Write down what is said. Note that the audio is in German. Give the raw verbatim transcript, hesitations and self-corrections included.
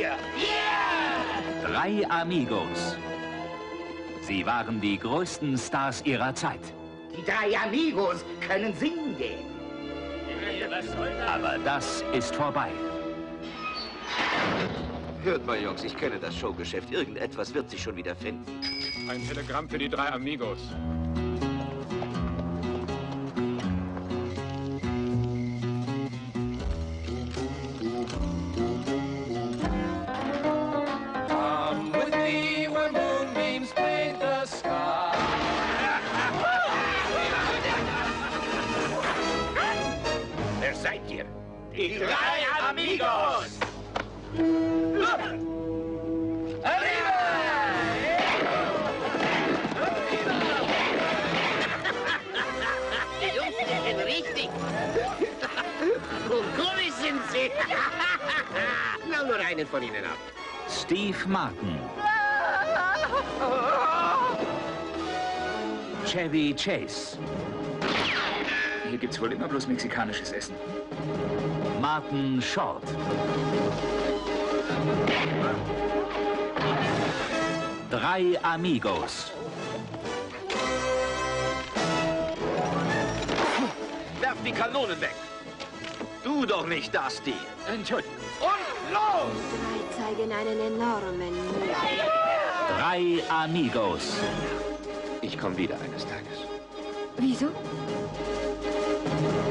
hier. Yeah! Drei Amigos. Sie waren die größten Stars ihrer Zeit. Die drei Amigos können singen gehen. Aber das ist vorbei. Hört mal, Jungs, ich kenne das Showgeschäft. Irgendetwas wird sich schon wieder finden. Ein Telegramm für die drei Amigos. Come with me where moonbeams paint the sky. Wer seid ihr? Die drei Amigos! Die Jungs sind richtig. Und komisch sind sie. Na, nur einen von ihnen ab. Steve Martin. Chevy Chase. Hier gibt's wohl immer bloß mexikanisches Essen. Martin Short. Drei Amigos. Werf die Kanonen weg! Du doch nicht, Dusty! Entschuldigung. Und los! Drei zeigen einen enormen Mut. Drei Amigos. Ich komme wieder eines Tages. Wieso?